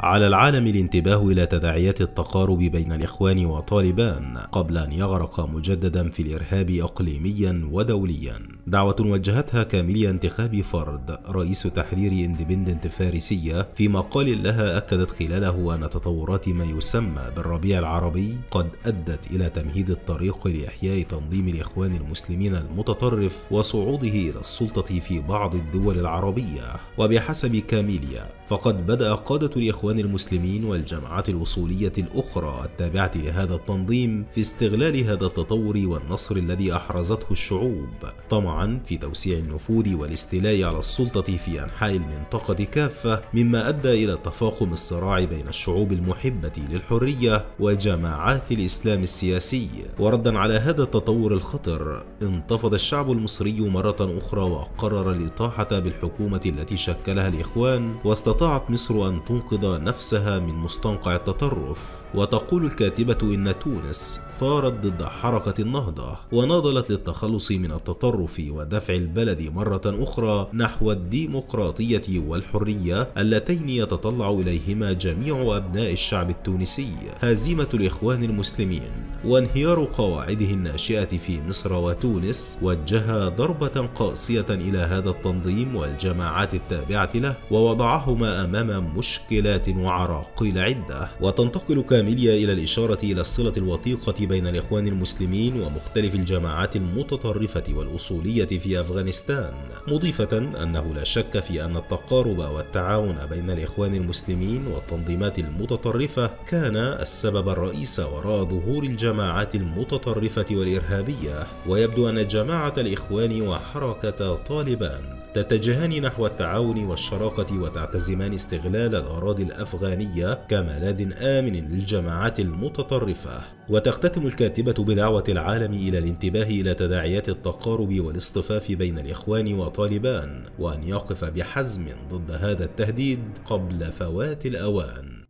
على العالم الانتباه إلى تداعيات التقارب بين الإخوان وطالبان قبل أن يغرق مجددا في الإرهاب إقليميا ودوليا. دعوة وجهتها كاميليا انتخابي فرد رئيس تحرير اندبندنت فارسية في مقال لها أكدت خلاله أن تطورات ما يسمى بالربيع العربي قد أدت إلى تمهيد الطريق لإحياء تنظيم الإخوان المسلمين المتطرف وصعوده إلى السلطة في بعض الدول العربية. وبحسب كاميليا فقد بدأ قادة الإخوان المسلمين والجماعات الوصولية الأخرى التابعة لهذا التنظيم في استغلال هذا التطور والنصر الذي أحرزته الشعوب طمعا في توسيع النفوذ والاستيلاء على السلطة في أنحاء المنطقة كافة، مما أدى إلى تفاقم الصراع بين الشعوب المحبة للحرية وجماعات الإسلام السياسي. وردا على هذا التطور الخطر انتفض الشعب المصري مرة أخرى وقرر الإطاحة بالحكومة التي شكلها الإخوان، واستطاعت مصر أن تنقذ نفسها من مستنقع التطرف. وتقول الكاتبة إن تونس ثارت ضد حركة النهضة وناضلت للتخلص من التطرف ودفع البلد مرة أخرى نحو الديمقراطية والحرية اللتين يتطلع إليهما جميع أبناء الشعب التونسي. هزيمة الإخوان المسلمين وانهيار قواعده الناشئة في مصر وتونس وجه ضربة قاسية إلى هذا التنظيم والجماعات التابعة له، ووضعهما أمام مشكلات وعراقيل عدة. وتنتقل كاميليا إلى الإشارة إلى الصلة الوثيقة بين الإخوان المسلمين ومختلف الجماعات المتطرفة والأصولية في أفغانستان، مضيفة أنه لا شك في أن التقارب والتعاون بين الإخوان المسلمين والتنظيمات المتطرفة كان السبب الرئيس وراء ظهور الجماعات المتطرفة والإرهابية. ويبدو أن جماعة الإخوان وحركة طالبان تتجهان نحو التعاون والشراكة وتعتزمان استغلال الأراضي الأفغانية كملاذ آمن للجماعات المتطرفة. وتختتم الكاتبة بدعوة العالم إلى الانتباه إلى تداعيات التقارب والاصطفاف بين الإخوان وطالبان، وأن يقف بحزم ضد هذا التهديد قبل فوات الأوان.